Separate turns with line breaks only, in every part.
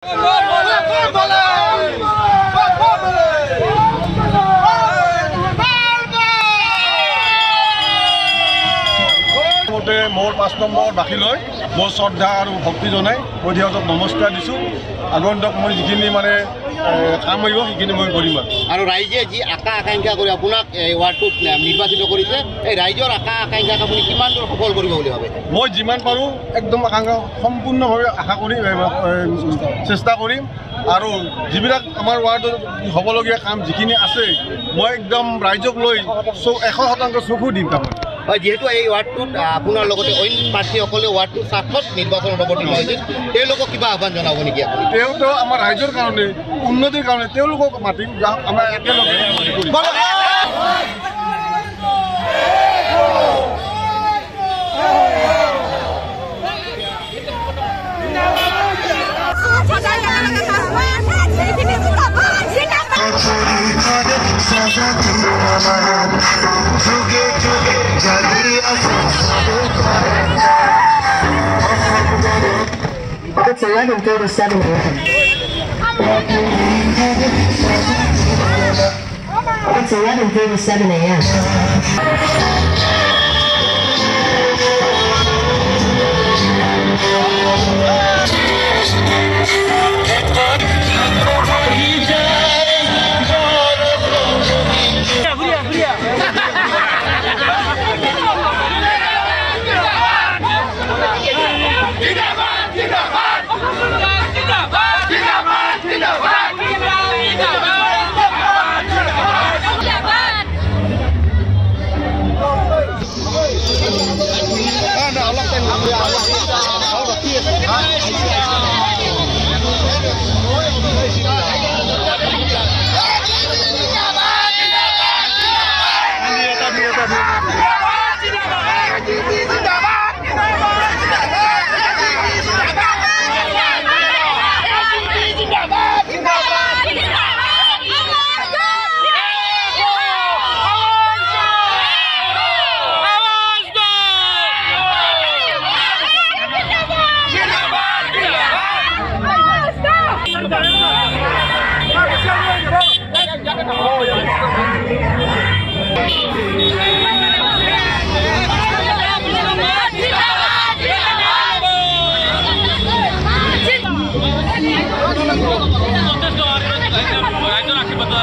मोर 5 number বাকিলৈ মোৰ শ্ৰদ্ধা আৰু ভক্তি জনাই মই দিয়ক নমস্কাৰ দিছো আগন্তক মই যিখিনি মানে কাম হইব সেইখিনি মই কৰিম আৰু
ৰাইজে যি আকাংক্ষা কৰি আপোনাক ওয়াৰ্ডটোত নিৰ্বাচিত কৰিছে এই ৰাইজৰ আকাংক্ষাক আপুনি কিমান দূৰ সফল কৰিব বুলি ভাবে
মই যিমান পাৰো একদম আকাংক্ষা সম্পূৰ্ণভাৱে আশা কৰি চেষ্টা কৰিম আৰু যিবিলাক আমাৰ ওয়াৰ্ডত হ'বলগীয়া কাম যিখিনি আছে মই একদম ৰাইজক লৈ 100% চকু দিম কাম
হয় যেহেতু এই ওয়ার্ডটোত আপনার লগতে অন্য প্রার্থীসকলে ওয়ার্ডটোৰ স্বাৰ্থত নিৰ্বাচনত অৱতীৰ্ণ হৈছে তেওঁলোকক কিবা আহ্বান জনাব নেকি আপুনি
তেওঁতো আমাৰ ৰাইজৰ কাৰণে উন্নতিৰ কাৰণে তেওঁলোকক মাতিম আমাৰ একেলগে
It's 11:37 a.m. It's 11:37 a.m.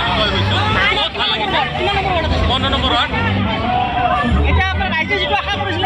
এটা আপোনাৰ ৰাইজে যিটো আশা কৰিছে